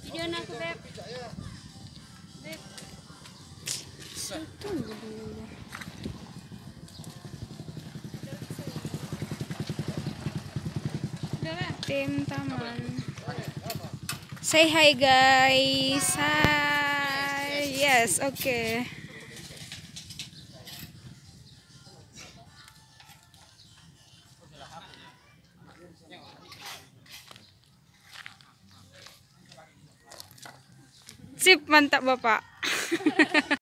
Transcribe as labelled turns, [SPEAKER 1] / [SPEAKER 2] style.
[SPEAKER 1] Video na ako, Beb. Beb.
[SPEAKER 2] Tim Taman. Say hi guys. Hi. Yes, okay. Sip, mantap Bapak.